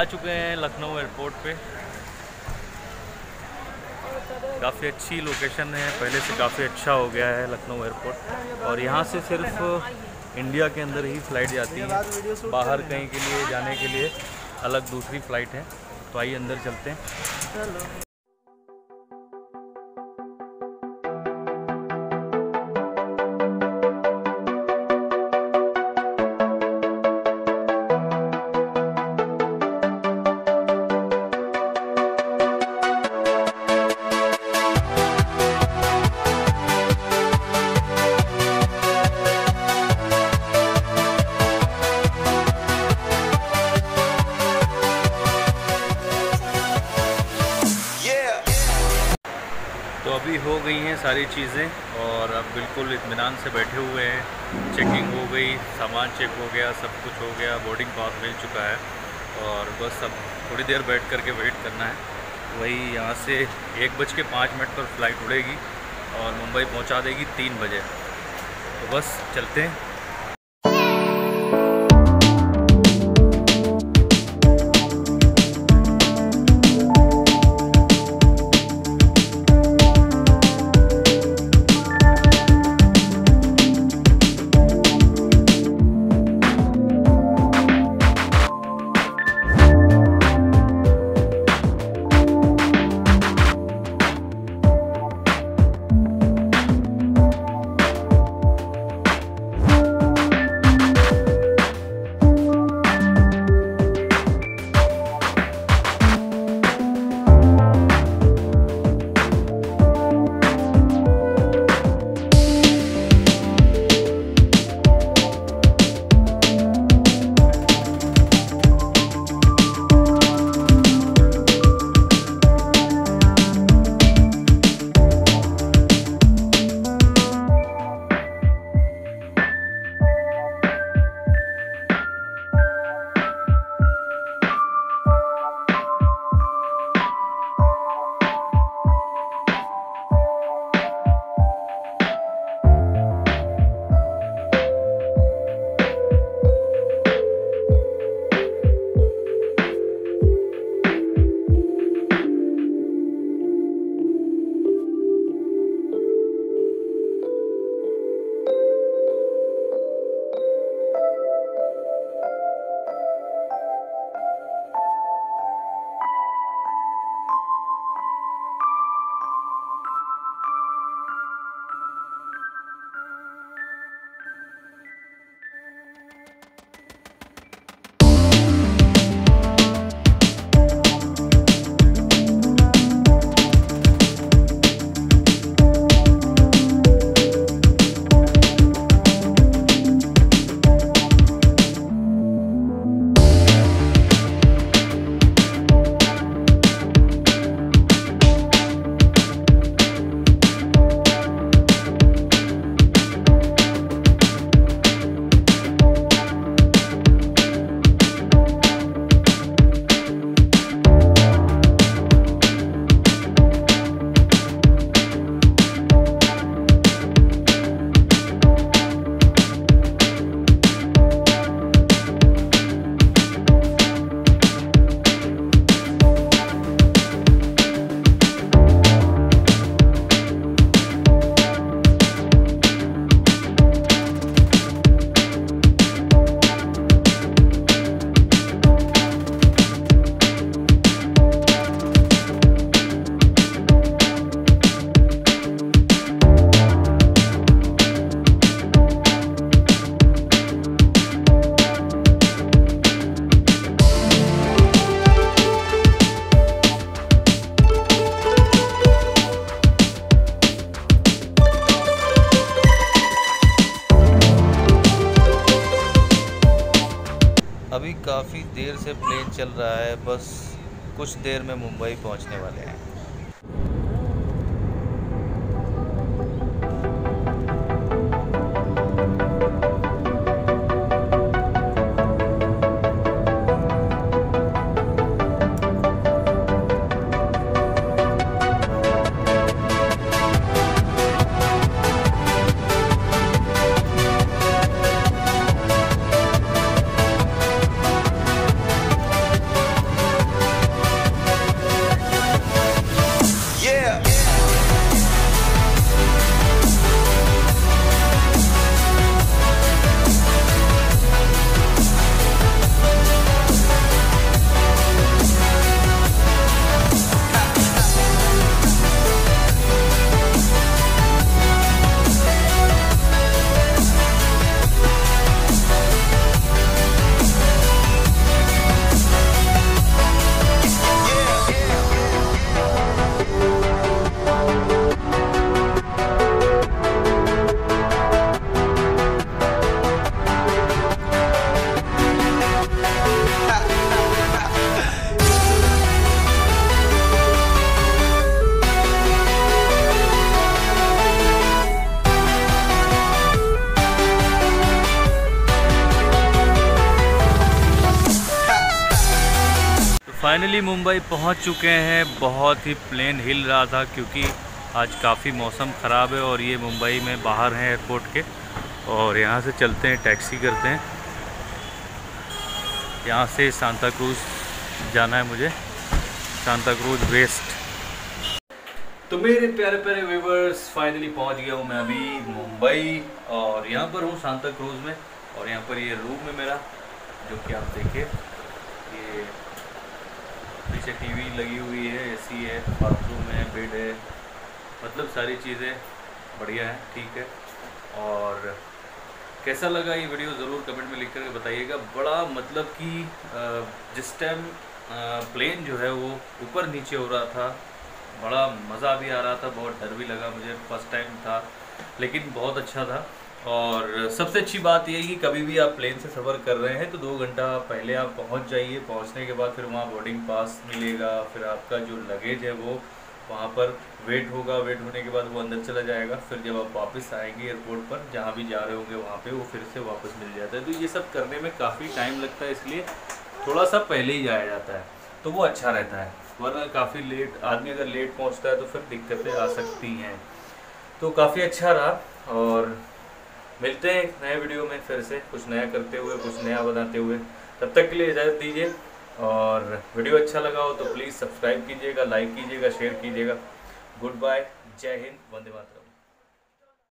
चुके हैं लखनऊ एयरपोर्ट पे। काफ़ी अच्छी लोकेशन है, पहले से काफ़ी अच्छा हो गया है लखनऊ एयरपोर्ट। और यहाँ से सिर्फ इंडिया के अंदर ही फ़्लाइट जाती है, बाहर कहीं के लिए जाने के लिए अलग दूसरी फ़्लाइट है। तो आइए अंदर चलते हैं। तो अभी हो गई हैं सारी चीज़ें और अब बिल्कुल इत्मीनान से बैठे हुए हैं। चेकिंग हो गई, सामान चेक हो गया, सब कुछ हो गया, बोर्डिंग पास मिल चुका है और बस अब थोड़ी देर बैठ करके वेट करना है। वही यहाँ से 1:05 पर फ़्लाइट उड़ेगी और मुंबई पहुँचा देगी 3 बजे। तो बस चलते हैं। अभी काफ़ी देर से प्लेन चल रहा है, बस कुछ देर में मुंबई पहुंचने वाले हैं। फाइनली मुंबई पहुंच चुके हैं। बहुत ही प्लेन हिल रहा था क्योंकि आज काफ़ी मौसम ख़राब है और ये मुंबई में बाहर हैं एयरपोर्ट के। और यहाँ से चलते हैं, टैक्सी करते हैं। यहाँ से सांता क्रूज़ जाना है मुझे, सांता क्रूज़ वेस्ट। तो मेरे प्यारे प्यारे व्यूवर्स, फाइनली पहुँच गया हूँ मैं अभी मुंबई और यहाँ पर हूँ सांता क्रूज़ में। और यहाँ पर ये रूम है मेरा, जो कि आप देखिए, ये पीछे टीवी लगी हुई है, एसी है, बाथरूम है, बेड है, मतलब सारी चीज़ें बढ़िया है, ठीक है। और कैसा लगा ये वीडियो ज़रूर कमेंट में लिख कर बताइएगा। बड़ा मतलब कि जिस टाइम प्लेन जो है वो ऊपर नीचे हो रहा था, बड़ा मज़ा भी आ रहा था, बहुत डर भी लगा मुझे, फर्स्ट टाइम था, लेकिन बहुत अच्छा था। और सबसे अच्छी बात यह है कि कभी भी आप प्लेन से सफ़र कर रहे हैं तो 2 घंटा पहले आप पहुंच जाइए। पहुंचने के बाद फिर वहां बोर्डिंग पास मिलेगा, फिर आपका जो लगेज है वो वहां पर वेट होगा, वेट होने के बाद वो अंदर चला जाएगा। फिर जब आप वापस आएंगे एयरपोर्ट पर, जहाँ भी जा रहे होंगे वहाँ पे वो फिर से वापस मिल जाता है। तो ये सब करने में काफ़ी टाइम लगता है, इसलिए थोड़ा सा पहले ही जाया जाता है तो वो अच्छा रहता है। वरना काफ़ी लेट आदमी अगर लेट पहुँचता है तो फिर दिक्कतें आ सकती हैं। तो काफ़ी अच्छा रहा और मिलते हैं एक नए वीडियो में फिर से, कुछ नया करते हुए, कुछ नया बनाते हुए। तब तक के लिए इजाज़त दीजिए। और वीडियो अच्छा लगा हो तो प्लीज़ सब्सक्राइब कीजिएगा, लाइक कीजिएगा, शेयर कीजिएगा। गुड बाय, जय हिंद, वंदे मातरम।